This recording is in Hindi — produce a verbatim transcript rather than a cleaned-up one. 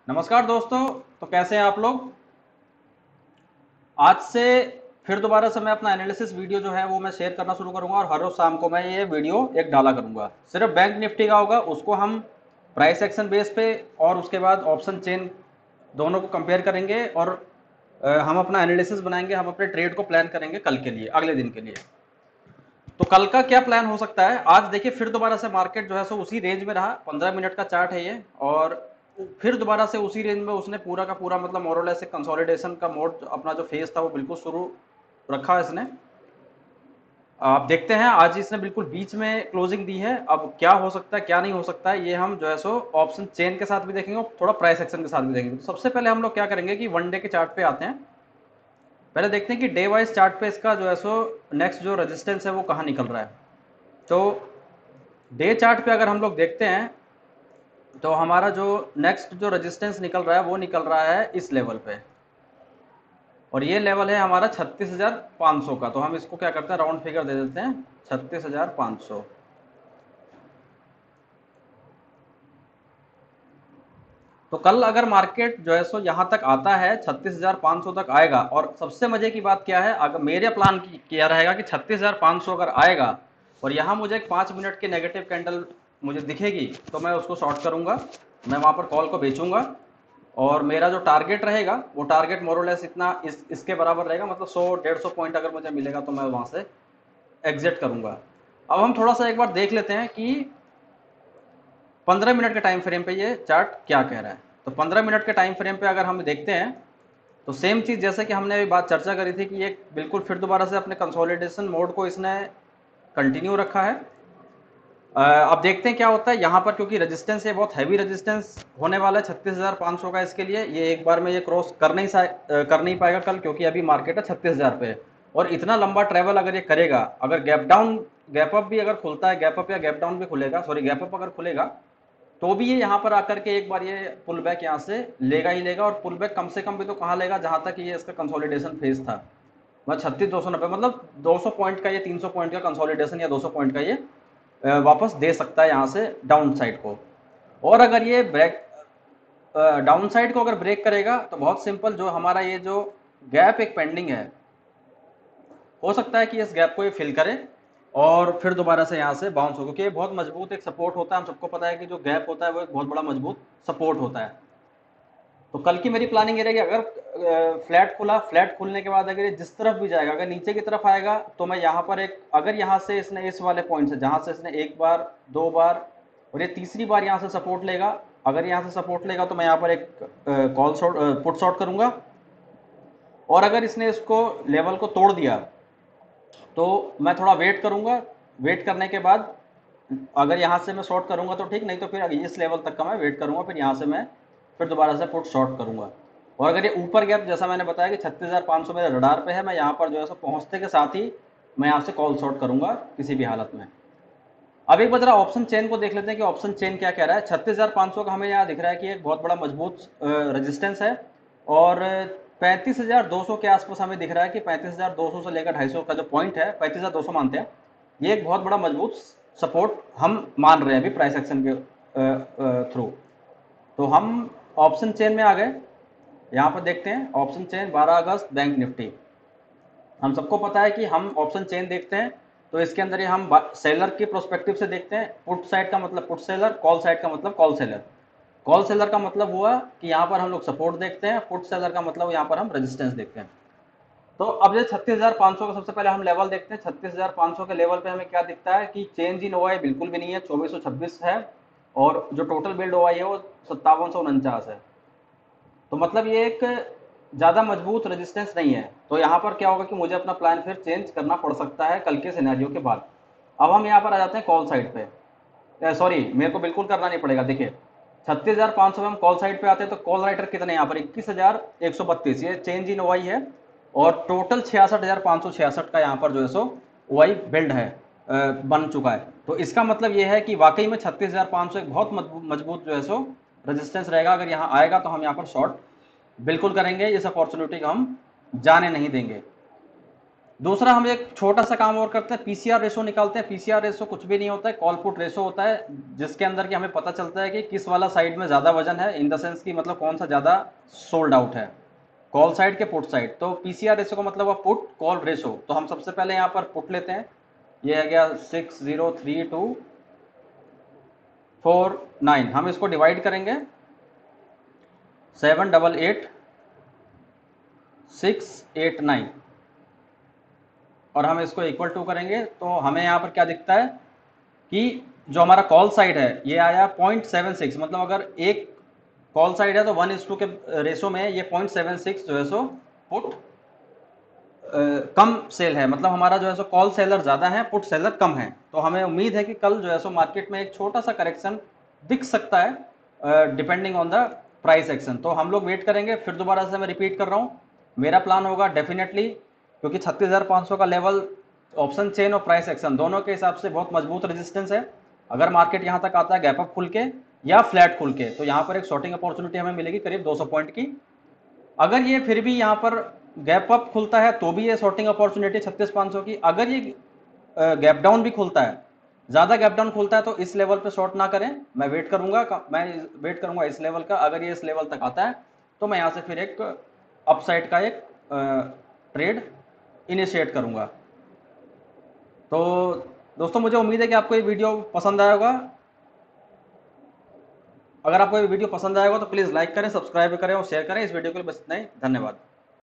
नमस्कार दोस्तों। तो कैसे हैं आप लोग। आज से फिर दोबारा से मैं अपना एनालिसिस वीडियो जो है वो मैं शेयर करना शुरू करूंगा और हर रोज शाम को मैं ये वीडियो एक डाला करूंगा। सिर्फ बैंक निफ्टी का होगा, उसको हम प्राइस एक्शन बेस पे और उसके बाद ऑप्शन चेन दोनों को कंपेयर करेंगे और अ, हम अपना एनालिसिस बनाएंगे, हम अपने ट्रेड को प्लान करेंगे कल के लिए, अगले दिन के लिए। तो कल का क्या प्लान हो सकता है। आज देखिए फिर दोबारा से मार्केट जो है सो उसी रेंज में रहा, पंद्रह मिनट का चार्ट है ये, और फिर दोबारा से उसी रेंज में उसने पूरा का पूरा मतलब मोरलेस कंसोलिडेशन का मोड अपना जो फेज था वो बिल्कुल शुरू रखा है इसने। आप देखते हैं आज इसने बिल्कुल बीच में क्लोजिंग दी है। अब क्या हो सकता है क्या नहीं हो सकता है ये हम जो है सो ऑप्शन चेन के साथ भी देखेंगे और थोड़ा प्राइस एक्शन के साथ भी देखेंगे। तो सबसे पहले हम लोग क्या करेंगे कि वन डे के चार्ट पे आते हैं। पहले देखते हैं कि डे वाइज चार्ट पे इसका जो है सो नेक्स्ट जो रेजिस्टेंस है वो कहाँ निकल रहा है। तो डे चार्ट पे अगर हम लोग देखते हैं तो हमारा जो नेक्स्ट जो रेजिस्टेंस निकल रहा है वो निकल रहा है इस लेवल पे, और ये लेवल है हमारा छत्तीस हजार पाँच सौ का। तो हम इसको क्या करते हैं, राउंड फिगर दे देते हैं छत्तीस हजार पाँच सौ। तो कल अगर मार्केट जो है सो यहाँ तक आता है, छत्तीस हजार पाँच सौ तक आएगा, और सबसे मजे की बात क्या है, अगर मेरे प्लान की किया रहेगा कि छत्तीस हजार पाँच सौ अगर आएगा और यहाँ मुझे एक पाँच मिनट की नेगेटिव कैंडल मुझे दिखेगी तो मैं उसको शॉर्ट करूंगा, मैं वहां पर कॉल को बेचूंगा, और मेरा जो टारगेट रहेगा वो टारगेट मोरलेस इतना इस इसके बराबर रहेगा, मतलब सौ डेढ़ सौ पॉइंट अगर मुझे मिलेगा तो मैं वहां से एग्जिट करूंगा। अब हम थोड़ा सा एक बार देख लेते हैं कि पंद्रह मिनट के टाइम फ्रेम पे ये चार्ट क्या कह रहा है। तो पंद्रह मिनट के टाइम फ्रेम पे अगर हम देखते हैं तो सेम चीज जैसे कि हमने अभी बात चर्चा करी थी कि ये बिल्कुल फिर दोबारा से अपने कंसोलिडेशन मोड को इसने कंटिन्यू रखा है। अ, अब देखते हैं क्या होता है यहाँ पर, क्योंकि रेजिस्टेंस ये बहुत हैवी रेजिस्टेंस होने वाला है छत्तीस हजार पाँच सौ का। इसके लिए ये एक बार में ये क्रॉस कर नहीं सा- अ, कर नहीं पाएगा कल, क्योंकि अभी मार्केट है छत्तीस हजार पे, और इतना लंबा ट्रेवल अगर ये करेगा, अगर गैप डाउन गैप अप भी अगर खुलता है, गैप अप या गैप डाउन भी खुलेगा, सॉरी गैप अप अगर खुलेगा तो भी ये यहाँ पर आकर के एक बार ये पुल बैक यहाँ से लेगा ही लेगा, और पुल बैक कम से कम भी तो कहाँ लेगा, जहां तक ये इसका कंसोलिडेशन फेज था, मतलब छत्तीस दो सौ नब्बे, मतलब दो सौ पॉइंट का ये तीन सौ पॉइंट का कंसोलिडेशन या दो सौ पॉइंट का ये अ, वापस दे सकता है यहाँ से डाउन साइड को। और अगर ये ब्रेक डाउन साइड को अगर ब्रेक करेगा तो बहुत सिंपल, जो हमारा ये जो गैप एक पेंडिंग है, हो सकता है कि इस गैप को ये फिल करे और फिर दोबारा से यहाँ से बाउंस हो, क्योंकि ये बहुत मजबूत एक सपोर्ट होता है। हम सबको पता है कि जो गैप होता है वो एक बहुत बड़ा मजबूत सपोर्ट होता है। तो कल की मेरी प्लानिंग ये रहेगी, अगर फ्लैट खुला, फ्लैट खुलने के बाद अगर ये जिस तरफ भी जाएगा, अगर नीचे की तरफ आएगा तो मैं यहाँ पर एक, अगर यहाँ से इसने इस वाले पॉइंट से जहाँ से इसने एक बार दो बार और ये तीसरी बार यहाँ से सपोर्ट लेगा, अगर यहाँ से सपोर्ट लेगा तो मैं यहाँ पर एक कॉल शॉर्ट पुट शॉर्ट करूंगा। और अगर इसने इसको लेवल को तोड़ दिया तो मैं थोड़ा वेट करूंगा, वेट करने के बाद अगर यहाँ से मैं शॉर्ट करूंगा तो ठीक, नहीं तो फिर इस लेवल तक का मैं वेट करूंगा, फिर यहाँ से मैं फिर दोबारा से पुट शॉर्ट करूंगा। और अगर ये ऊपर गया तो जैसा मैंने बताया कि छत्तीस हजार पाँच सौ मेरे रडार पे है, मैं यहाँ पर जो है सो पहुंचते के साथ ही मैं यहाँ से कॉल शॉर्ट करूंगा किसी भी हालत में। अब एक बार जरा ऑप्शन चेन को देख लेते हैं कि ऑप्शन चेन क्या कह रहा है। छत्तीस हजार पाँच सौ का हमें यहाँ दिख रहा है कि एक बहुत बड़ा मजबूत रेजिस्टेंस है, और पैंतीस हजार दो सौ के आसपास हमें दिख रहा है कि पैंतीस हजार दो सौ से लेकर ढाई सौ का जो पॉइंट है, पैंतीस हजार दो सौ मानते हैं, ये एक बहुत बड़ा मजबूत सपोर्ट हम मान रहे हैं अभी प्राइस एक्शन के थ्रू। तो हम ऑप्शन चेन में आ गए। यहाँ पर देखते हैं ऑप्शन चेन बारह अगस्त बैंक निफ्टी। हम सबको पता है कि हम ऑप्शन चेन देखते हैं तो इसके अंदर ये हम सेलर की प्रोस्पेक्टिव से देखते हैं। पुट साइड का मतलब पुट सेलर, कॉल साइड का मतलब कॉल सेलर। कॉल सेलर का मतलब हुआ कि यहाँ पर हम लोग सपोर्ट देखते हैं, पुट सेलर का मतलब यहाँ पर हम रेजिस्टेंस देखते हैं। तो अब ये छत्तीस हजार पाँच सौ का सबसे पहले हम लेवल देखते हैं। छत्तीस हजार पाँच सौ के लेवल पे हमें क्या दिखता है कि चेंज इन ओआई बिल्कुल भी नहीं है, चौबीस सौ छब्बीस है, और जो टोटल बिल्ड ओआई है वो सत्तावन सौ उनचास है। तो मतलब ये एक ज़्यादा मजबूत रेजिस्टेंस नहीं है। तो यहाँ पर क्या होगा कि मुझे अपना प्लान फिर चेंज करना पड़ सकता है कल के सिनेरियो के बाद। अब हम यहाँ पर आ जाते हैं कॉल साइड पे, सॉरी मेरे को बिल्कुल करना नहीं पड़ेगा। देखिए छत्तीस हजार पाँच सौ में हम कॉल साइड पे आते हैं तो कॉल राइटर कितने यहाँ पर इक्कीस हजार एक सौ बत्तीस, ये चेंज इन ओवाई है, और टोटल छियासठ हजार पाँच सौ छियासठ का यहाँ पर जो है सो ओवाई बिल्ड है, अ, बन चुका है। तो इसका मतलब ये है कि वाकई में छत्तीस हजार पाँच सौ एक बहुत मजबूत जो है सो रेजिस्टेंस रहेगा। अगर यहाँ आएगा तो हम यहाँ पर शॉर्ट बिल्कुल करेंगे, इस अपॉर्चुनिटी को हम जाने नहीं देंगे। दूसरा हम एक छोटा सा काम और करते हैं, पीसीआर रेशो निकालते हैं। पीसीआर रेशो कुछ भी नहीं होता है, कॉल पुट रेशो होता है, जिसके अंदर कि हमें पता चलता है कि किस वाला साइड में ज्यादा वजन है, इन द सेंस की मतलब कौन सा ज्यादा सोल्ड आउट है, कॉल साइड के पुट साइड। तो पीसीआर रेशो का मतलब है पुट कॉल रेशो। तो हम सबसे पहले यहाँ पर पुट लेते हैं, ये आ गया six zero three two four nine. हम इसको डिवाइड करेंगे seven double eight six eight nine, और हम इसको इक्वल टू करेंगे तो हमें यहाँ पर क्या दिखता है कि जो हमारा कॉल साइड है ये आया पॉइंट सेवन सिक्स। मतलब अगर एक कॉल साइड है तो वन इज टू के रेशो में ये पॉइंट सेवन सिक्स जो है सो पुट कम सेल है। मतलब हमारा जो है सो कॉल सेलर ज़्यादा है, पुट सेलर कम है। तो हमें उम्मीद है कि कल जो है सो मार्केट में एक छोटा सा करेक्शन दिख सकता है depending on the price action. तो हम लोग वेट करेंगे। फिर दोबारा से मैं रिपीट कर रहा हूँ, मेरा प्लान होगा डेफिनेटली, क्योंकि छत्तीस हज़ार पाँच सौ का लेवल ऑप्शन चेन और प्राइस एक्शन दोनों के हिसाब से बहुत मजबूत रेजिस्टेंस है। अगर मार्केट यहाँ तक आता है गैप अप खुल के या फ्लैट खुल के, तो यहाँ पर एक शॉर्टिंग अपॉर्चुनिटी हमें मिलेगी करीब दो सौ पॉइंट की। अगर ये फिर भी यहाँ पर गैप अप खुलता है तो भी ये शॉर्टिंग अपॉर्चुनिटी छत्तीस पाँच सौ की। अगर ये गैप डाउन भी खुलता है, ज़्यादा गैप डाउन खुलता है, तो इस लेवल पे शॉर्ट ना करें। मैं वेट करूंगा, मैं वेट करूंगा इस लेवल का। अगर ये इस लेवल तक आता है तो मैं यहाँ से फिर एक अपसाइड का एक ट्रेड इनिशिएट करूंगा। तो दोस्तों मुझे उम्मीद है कि आपको ये वीडियो पसंद आया होगा। अगर आपको ये वीडियो पसंद आएगा तो प्लीज़ लाइक करें, सब्सक्राइब करें और शेयर करें। इस वीडियो के लिए बस इतना ही, धन्यवाद।